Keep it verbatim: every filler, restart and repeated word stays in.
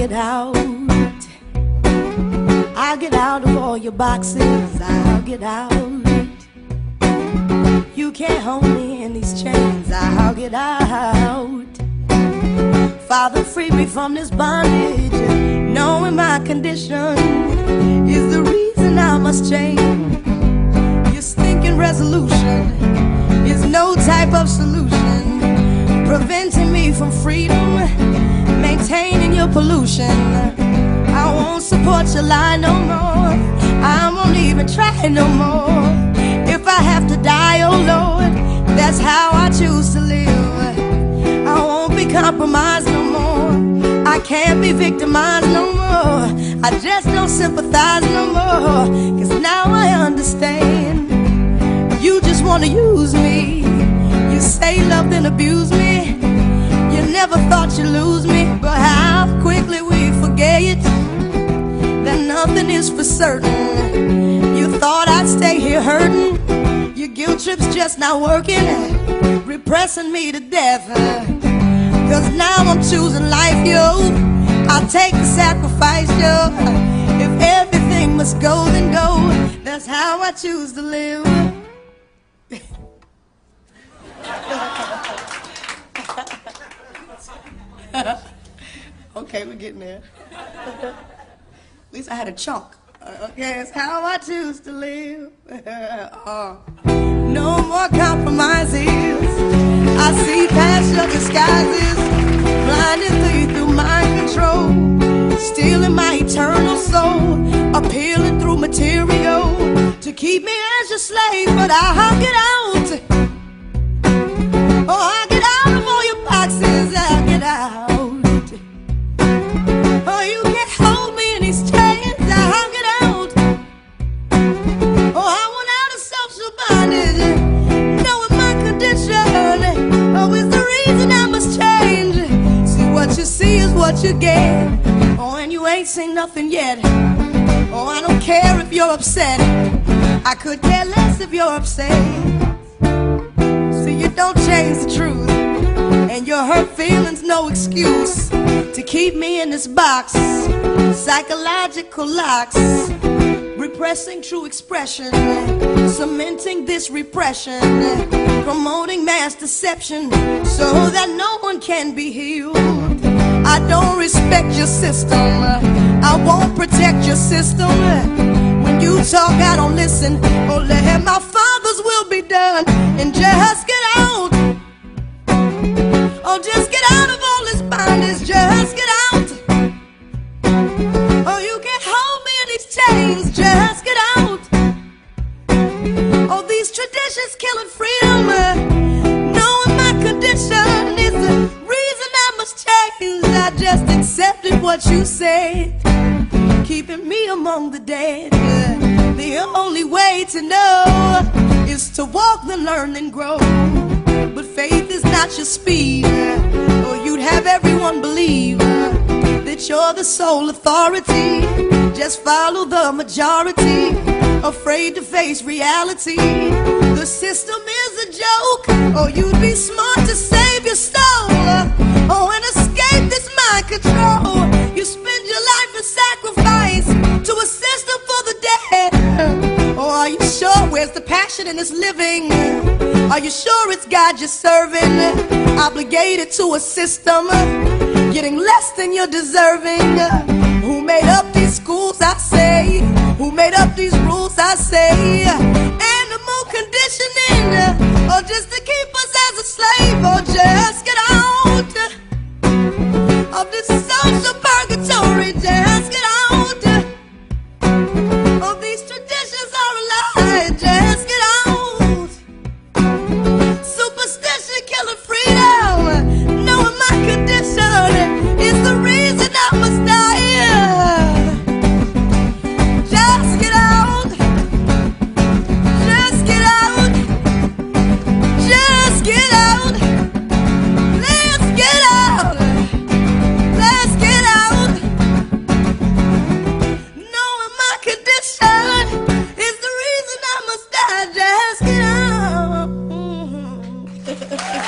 get out. I'll get out of all your boxes. I'll get out. You can't hold me in these chains. I'll get out. Father, free me from this bondage. Knowing my condition is the reason I must change. Your stinking resolution is no type of solution, preventing me from freedom, maintaining your pollution. I won't support your lie no more. I won't even try no more. If I have to die, oh Lord, that's how I choose to live. I won't be compromised no more. I can't be victimized no more. I just don't sympathize no more. Cause now I understand. You just wanna use me. You say love then abuse me. You never thought you'd lose me. But how quickly we forget that nothing is for certain. You thought I'd stay here hurting. Your guilt trip's just not working, repressing me to death. Cause now I'm choosing life, yo. I'll take the sacrifice, yo. If everything must go, then go. That's how I choose to live. Okay, we're getting there. At least I had a chunk. Okay, it's how I choose to live. uh, no more compromises. I see past your disguises, blinding through, through mind control, stealing my eternal soul, appealing through material to keep me as your slave. But I'll get out. Oh, I'll get out of all your boxes. I'll get out. Oh, you can't hold me in these chains. I'll get out. Oh, I want out of social bondage, knowing my condition. Oh, it's the reason I must change. See, what you see is what you get. Oh, and you ain't seen nothing yet. Oh, I don't care if you're upset. I could care less if you're upset. See, you don't change the truth, and your hurt feelings no excuse to keep me in this box. Psychological locks, repressing true expression, cementing this repression, promoting mass deception so that no one can be healed. I don't respect your system. I won't protect your system. When you talk, I don't listen. Oh, let my Father's will be done. And just get out. Oh, just get out of all this bondage. Just get out. Oh, you can't hold me in these chains. Just get out. Oh, these traditions killing freedom. Knowing my condition is the reason I must change. I just accepted what you said, keeping me among the dead. The only way to know is to walk, then learn, then grow. But faith is not your speed, or you'd have everyone believe that you're the sole authority. Just follow the majority, afraid to face reality. The system is a joke, or you'd be smart to save your soul. Oh, and escape this mind control. You spend your life in sacrifice to a system for the dead. Oh, are you sure? Where's the passion in this living? Are you sure it's God you're serving? Obligated to a system, getting less than you're deserving. Who made up these schools, I say? Who made up these rules, I say? Animal conditioning, or just to keep us as a slave, or just get out of this social purgatory. Just get out. Oh, these traditions are a lie. Just get out. Superstition killing freedom. Knowing my condition is the reason I must die. Just get out. Just get out. Just get out. Let's get out. Let's get out. Knowing my condition is the reason I must die. Just get out.